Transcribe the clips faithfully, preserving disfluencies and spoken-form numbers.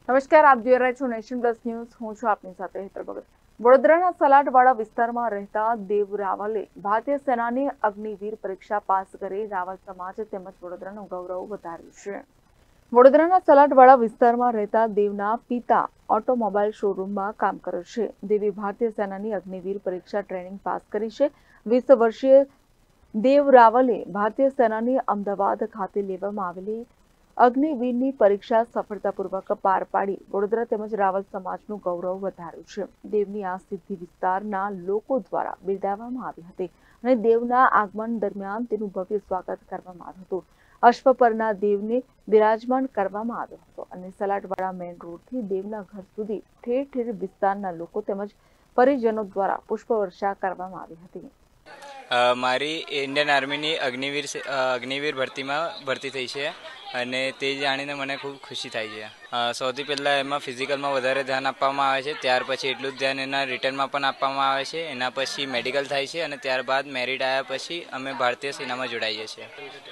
નમસ્કાર, આપ જોઈ રહ્યા છો નેશન પ્લસ ન્યૂઝ. હું છું આપની સાથે હેતર ભગત. વડોદરાના સલાટવાડા વિસ્તારમાં રહેતા દેવ રાવલે ભારતીય સેનાની અગ્નિવીર પરીક્ષા પાસ કરી રાવલ સમાજ તેમજ વડોદરાનું ગૌરવ વધાર્યું છે. વડોદરાના સલાટવાડા વિસ્તારમાં રહેતા દેવના પિતા ઓટોમોબાઈલ શોરૂમમાં કામ કરે છે. દેવી ભારતીય સેનાની અગ્નિવીર પરીક્ષા ટ્રેનિંગ પાસ કરી છે. વીસ વર્ષીય દેવ રાવલે ભારતીય સેનાની અમદાવાદ ખાતે લેવામાં આવેલી અગ્નિવીરની પરીક્ષા સફળતાપૂર્વક પાર પાડી વડોદરા તેમજ રાવલ સમાજનું ગૌરવ વધાર્યું છે. દેવની આ સિદ્ધિ વિસ્તારના લોકો દ્વારા બિરદાવવામાં આવી હતી અને દેવના આગમન દરમિયાન તેનું ભવ્ય સ્વાગત કરવામાં આવ્યું હતું. અશ્વ પરના દેવને બિરાજમાન કરવામાં આવ્યો હતો અને સલાટવાડા મેઇન રોડથી દેવના ઘર સુધી ઠેર ઠેર વિસ્તારના લોકો તેમજ પરિજનો દ્વારા પુષ્પવર્ષા કરવામાં આવી હતી. મારી ઇન્ડિયન આર્મીની અગ્નિવીર અગ્નિવીર ભરતીમાં ભરતી થઈ છે અને તે જાણીને મને ખૂબ ખુશી થાય છે. સૌથી પહેલાં એમાં ફિઝિકલમાં વધારે ધ્યાન આપવામાં આવે છે, ત્યાર પછી એટલું જ ધ્યાન એના રિટર્નમાં પણ આપવામાં આવે છે. એના પછી મેડિકલ થાય છે અને ત્યારબાદ મેરિટ આવ્યા પછી અમે ભારતીય સેનામાં જોડાઈએ છીએ.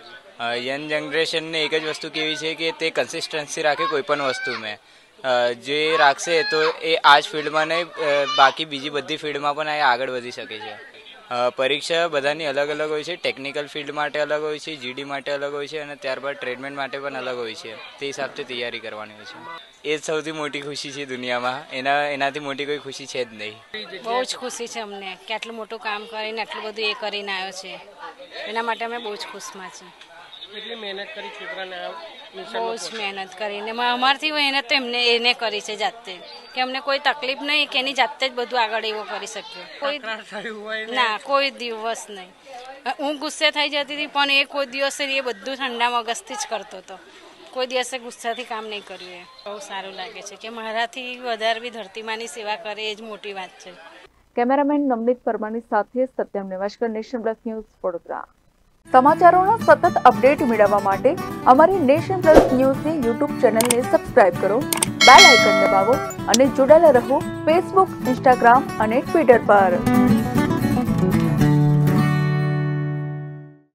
યંગ જનરેશનને એક જ વસ્તુ કેવી છે કે તે કન્સિસ્ટન્સી રાખે કોઈ પણ વસ્તુમાં. જે રાખશે તો એ આ જ ફિલ્ડમાં નહીં, બાકી બીજી બધી ફિલ્ડમાં પણ એ આગળ વધી શકે છે. પરીક્ષા બધાની અલગ અલગ હોય છે. ટેકનિકલ ફિલ્ડ માટે અલગ હોય છે, જીડી માટે અલગ હોય છે અને ત્યારબાદ ટ્રીટમેન્ટ માટે પણ અલગ હોય છે. તે હિસાબથી તૈયારી કરવાની હોય છે. એ જ સૌથી મોટી ખુશી છે દુનિયામાં. એના એનાથી મોટી કોઈ ખુશી છે જ નહીં. બહુ જ ખુશી છે અમને કે આટલું મોટું કામ કરીને આટલું બધું એ કરીને આવ્યો છે. એના માટે અમે બહુ જ ખુશમાં છીએ. એટલી મહેનત કરી છોકરાને, બહુ જ મહેનત કરીને અમારથી મહેનત તો એમને એને કરી છે જાતે, કે અમને કોઈ તકલીફ નહીં કે એની જાતે જ બધું આગળ એવો કરી શક્યો. કોઈ ના કોઈ દિવસ નહીં. હું ગુસ્સે થઈ જતી હતી પણ એ કોઈ દિવસે એ બધું ઠંડા મગજથી જ કરતો હતો. કોઈ દિવસે ગુસ્સાથી કામ નહીં કર્યું. એ બહુ સારું લાગે છે કે મારાથી વધારે બી ધરતીમાની સેવા કરે એ જ મોટી વાત છે. કેમેરામેન નવનીત પરમારની સાથે સત્યમ નેવાશકર, નેશન પ્લસ ન્યૂઝ, વડોદરા. સમાચારોના સતત અપડેટ મેળવવા માટે અમારી નેશન પ્લસ ન્યૂઝની યુટ્યુબ ચેનલને સબસ્ક્રાઇબ કરો, બેલ આઇકન દબાવો અને જોડાયેલા રહો ફેસબુક, ઇન્સ્ટાગ્રામ અને ટ્વિટર પર.